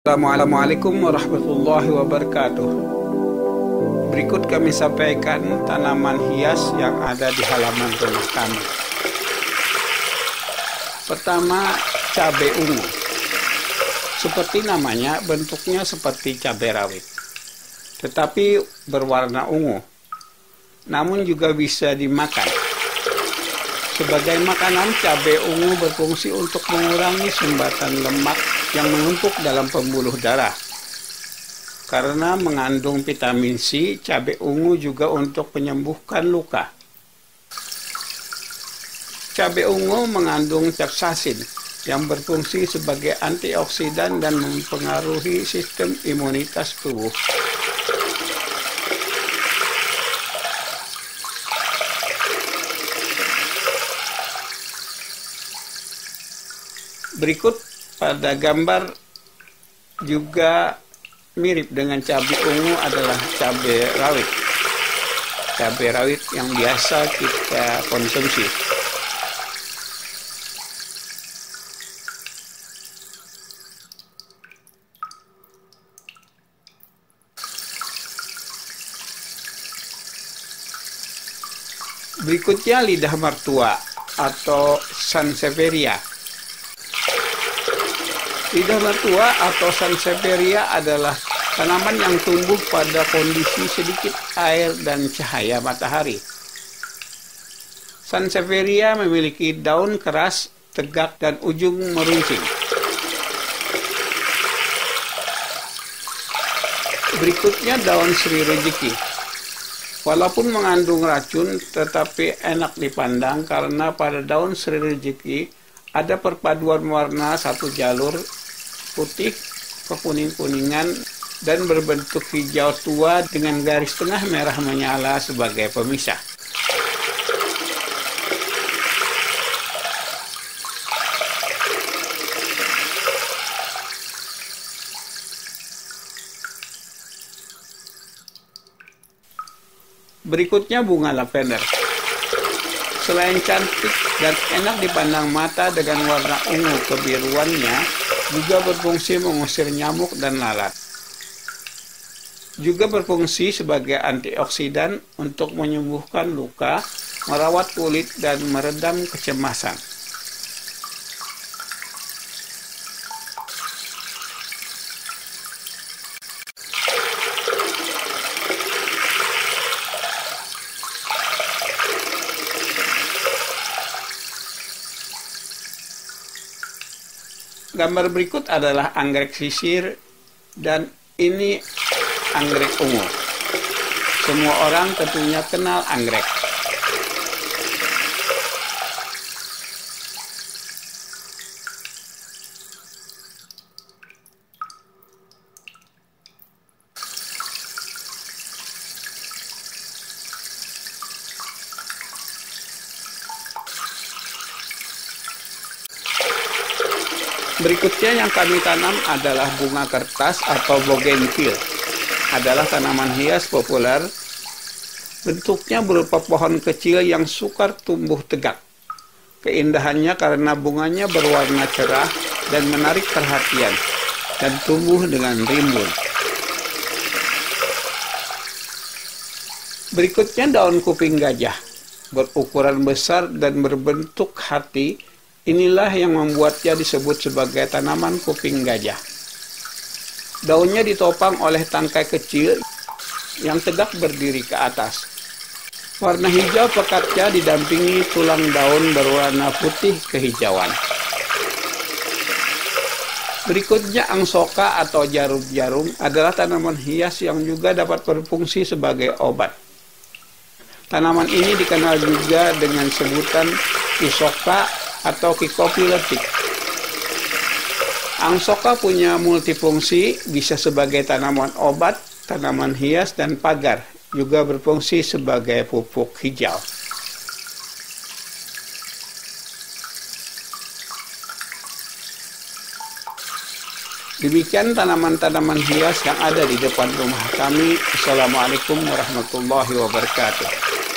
Assalamualaikum warahmatullahi wabarakatuh. Berikut kami sampaikan tanaman hias yang ada di halaman rumah kami. Pertama, cabai ungu. Seperti namanya, bentuknya seperti cabai rawit, tetapi berwarna ungu. Namun juga bisa dimakan. Sebagai makanan, cabai ungu berfungsi untuk mengurangi sumbatan lemak yang menumpuk dalam pembuluh darah. Karena mengandung vitamin C, cabai ungu juga untuk menyembuhkan luka. Cabai ungu mengandung capsaicin yang berfungsi sebagai antioksidan dan mempengaruhi sistem imunitas tubuh. Berikut pada gambar juga mirip dengan cabai ungu adalah cabai rawit. Cabai rawit yang biasa kita konsumsi. Berikutnya lidah mertua atau sansevieria. Lidah mertua atau sansevieria adalah tanaman yang tumbuh pada kondisi sedikit air dan cahaya matahari. Sansevieria memiliki daun keras, tegak, dan ujung meruncing. Berikutnya daun sri rejeki. Walaupun mengandung racun, tetapi enak dipandang karena pada daun sri rejeki ada perpaduan warna satu jalur putih kekuning-kuningan dan berbentuk hijau tua dengan garis tengah merah menyala sebagai pemisah. Berikutnya bunga lavender. Selain cantik dan enak dipandang mata dengan warna ungu kebiruannya, juga berfungsi mengusir nyamuk dan lalat. Juga berfungsi sebagai antioksidan untuk menyembuhkan luka, merawat kulit, dan meredam kecemasan. Gambar berikut adalah anggrek sisir dan ini anggrek ungu. Semua orang tentunya kenal anggrek. Berikutnya yang kami tanam adalah bunga kertas atau bougainville. Adalah tanaman hias populer. Bentuknya berupa pohon kecil yang sukar tumbuh tegak. Keindahannya karena bunganya berwarna cerah dan menarik perhatian dan tumbuh dengan rimbun. Berikutnya daun kuping gajah. Berukuran besar dan berbentuk hati. Inilah yang membuatnya disebut sebagai tanaman kuping gajah. Daunnya ditopang oleh tangkai kecil yang tegak berdiri ke atas. Warna hijau pekatnya didampingi tulang daun berwarna putih kehijauan. Berikutnya angsoka atau jarum-jarum adalah tanaman hias yang juga dapat berfungsi sebagai obat. Tanaman ini dikenal juga dengan sebutan isoka atau kikopiletik. Angsoka punya multifungsi, bisa sebagai tanaman obat, tanaman hias, dan pagar. Juga berfungsi sebagai pupuk hijau. Demikian tanaman-tanaman hias yang ada di depan rumah kami. Assalamualaikum warahmatullahi wabarakatuh.